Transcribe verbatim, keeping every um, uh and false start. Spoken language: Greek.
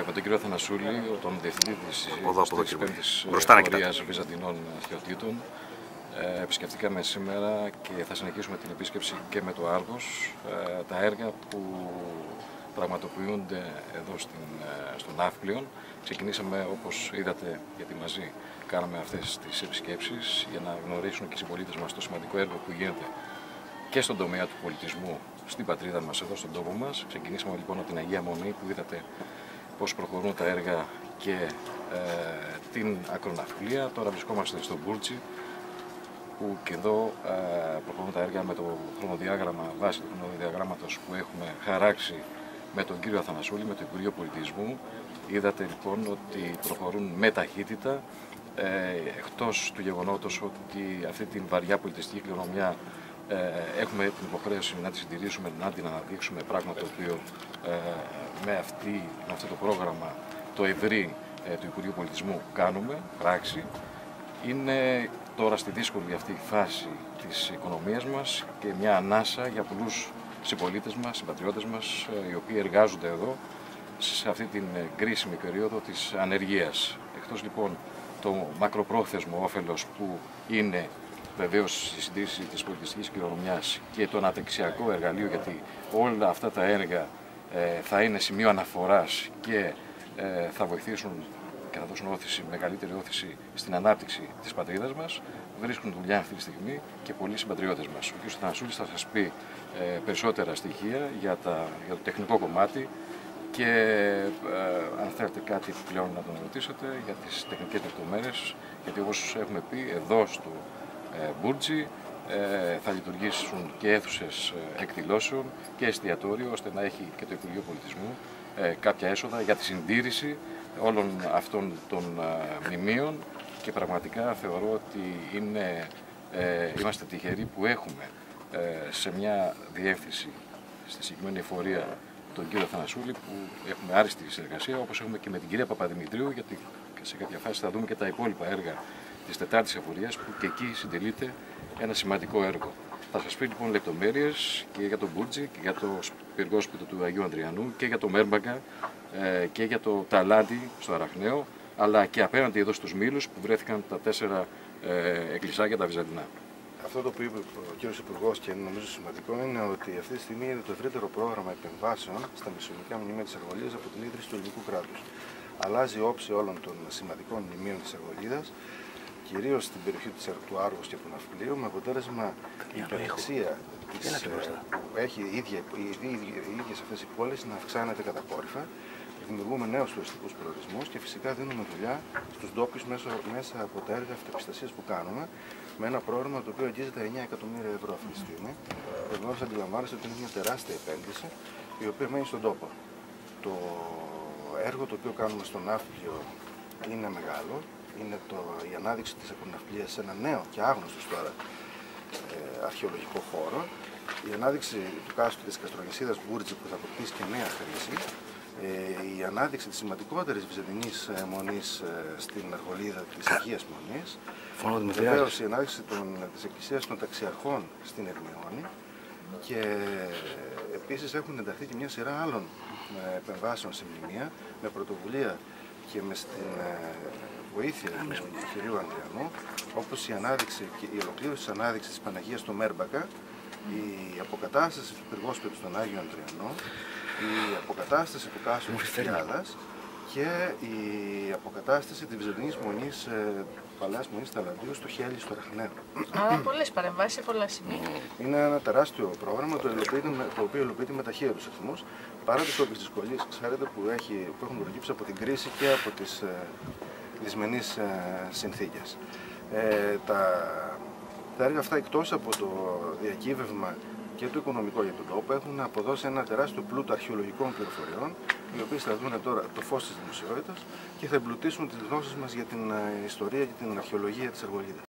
με τον κύριο Αθανασούλη, τον διευθυντή της πέμπτης Εφορίας Βυζαντινών Αρχαιοτήτων. Ε, επισκεφτήκαμε σήμερα και θα συνεχίσουμε την επίσκεψη και με το Άργος, ε, τα έργα που πραγματοποιούνται εδώ στην, ε, στον Ναύπλιον. Ξεκινήσαμε, όπως είδατε, γιατί μαζί κάναμε αυτές τις επισκέψεις για να γνωρίσουν και οι συμπολίτες μας το σημαντικό έργο που γίνεται και στον τομέα του πολιτισμού στην πατρίδα μας, εδώ στον τόπο μας. Ξεκινήσαμε λοιπόν από την Αγία Μονή, που είδατε πώς προχωρούν τα έργα και ε, την ακροναυπλία. Τώρα βρισκόμαστε στο Μπούρτζι, που και εδώ ε, προχωρούν τα έργα με το χρονοδιάγραμμα, βάσει του χρονοδιαγράμματος που έχουμε χαράξει με τον κύριο Αθανασούλη, με το Υπουργείο Πολιτισμού. Είδατε λοιπόν ότι προχωρούν με ταχύτητα, ε, εκτός του γεγονότος ότι αυτή την βαριά πολιτιστική κληρονομιά ε, έχουμε την υποχρέωση να τη συντηρήσουμε, να την αναδείξουμε, πράγμα το οποίο ε, με, αυτή, με αυτό το πρόγραμμα το ευρύ ε, του Υπουργείου Πολιτισμού κάνουμε, πράξη. Είναι τώρα στη δύσκολη αυτή φάση της οικονομίας μας και μια ανάσα για πολλούς συμπολίτες μας, συμπατριώτες μας, οι οποίοι εργάζονται εδώ σε αυτή την κρίσιμη περίοδο της ανεργίας. Εκτός λοιπόν το μακροπρόθεσμο όφελος που είναι βεβαίως η συντήρηση της πολιτιστικής κληρονομιάς και το αναπτυξιακό εργαλείο, γιατί όλα αυτά τα έργα ε, θα είναι σημείο αναφοράς και ε, θα βοηθήσουν και θα δώσουν όθηση, μεγαλύτερη όθηση στην ανάπτυξη της πατρίδας μας. Βρίσκουν δουλειά αυτή τη στιγμή και πολλοί συμπατριώτες μας. Ο κ. Αθανασούλης θα σας πει ε, περισσότερα στοιχεία για, τα, για το τεχνικό κομμάτι και ε, αν θέλετε κάτι πλέον να τον ρωτήσετε για τις τεχνικές λεπτομέρειες, γιατί όπως έχουμε πει εδώ στο ε, Μπούρτζι ε, θα λειτουργήσουν και αίθουσες εκδηλώσεων και εστιατόριο, ώστε να έχει και το Υπουργείο Πολιτισμού ε, κάποια έσοδα για τη συντήρηση όλων αυτών των uh, μνημείων, και πραγματικά θεωρώ ότι είναι, ε, είμαστε τυχεροί που έχουμε ε, σε μια διεύθυνση στη συγκεκριμένη εφορία τον κύριο Αθανασούλη, που έχουμε άριστη συνεργασία, όπως έχουμε και με την κυρία Παπαδημητρίου, γιατί σε κάποια φάση θα δούμε και τα υπόλοιπα έργα της τετάρτης εφορίας, που και εκεί συντελείται ένα σημαντικό έργο. Θα σας πει λοιπόν λεπτομέρειες και για τον Μπούρτζι και για το πυργόσπιτο του Αγίου Ανδριανού και για το Μέρμπαγκα και για το Ταλάντι στο Αραχναίο, αλλά και απέναντι εδώ στους Μήλους που βρέθηκαν τα τέσσερα ε, εκκλησάκια τα Βυζαντινά. Αυτό το που είπε ο κ. Υπουργός και νομίζω σημαντικό είναι ότι αυτή τη στιγμή είναι το ευρύτερο πρόγραμμα επεμβάσεων στα μεσαιωνικά μνημεία της Αργολίδας από την ίδρυση του ελληνικού κράτους. Αλλάζει η όψη όλων των σημαντικών μνημείων της Αργολίδας, κυρίως στην περιοχή της, του Άργους και του Ναυπλίου, με αποτέλεσμα η υπεραξία που έχει οι ίδιες αυτές οι πόλεις να αυξάνεται κατακόρυφα. Δημιουργούμε νέους τουριστικούς προορισμούς και φυσικά δίνουμε δουλειά στους ντόπιους μέσα από τα έργα αυτοεπιστασίας που κάνουμε, με ένα πρόγραμμα το οποίο αγγίζεται εννέα εκατομμύρια ευρώ αυτή τη στιγμή. Προφανώς αντιλαμβάνεστε ότι είναι μια τεράστια επένδυση η οποία μένει στον τόπο. Το έργο το οποίο κάνουμε στον Ναύπλιο είναι μεγάλο. Είναι το, η ανάδειξη της ακροναυπλίας σε ένα νέο και άγνωστο τώρα ε, αρχαιολογικό χώρο. Η ανάδειξη του κάστρου της Καστρονησίδας Μπούρτζι που θα αποκτήσει και νέα χρήση. Ε, η ανάδειξη της σημαντικότερης βυζαντινής ε, μονής ε, στην Αργολίδα, της Αγίας Μονής. Βεβαίως η ανάδειξη των, της Εκκλησίας των Ταξιαρχών στην Ερμιώνη. Και ε, επίσης έχουν ενταχθεί και μια σειρά άλλων ε, επεμβάσεων σε μνημεία με πρωτοβουλία και με στην ε, βοήθεια του κυρίου Ανδριανού, όπως η, ανάδειξη, η ολοκλήρωση της ανάδειξης της Παναγίας στο Μέρμπακα, η αποκατάσταση του πυργόσπιτου στον Άγιο Ανδριανό, η αποκατάσταση του κάστρου της Φιάδας και η αποκατάσταση της Βυζαντινής Μονής, ε, Παλαιάς Μονής Ταλαντίου στο Χέλι, στο Αραχναίο. Άρα πολλές παρεμβάσεις σε πολλά σημεία. Είναι ένα τεράστιο πρόγραμμα το, το οποίο υλοποιείται με ταχεία τους ρυθμούς, παρά τις όποιες δυσκολίες, ξέρετε, που, έχει, που έχουν προκύψει από την κρίση και από τις ε, δυσμενείς ε, συνθήκες. Ε, τα, τα έργα αυτά, εκτός από το διακύβευμα και το οικονομικό για τον τόπο, έχουν αποδώσει ένα τεράστιο πλούτο αρχαιολογικών πληροφοριών, οι οποίες θα δουν τώρα το φως της δημοσιότητας και θα εμπλουτίσουν τις γνώσεις μας για την ιστορία και την αρχαιολογία της Αργολίδας.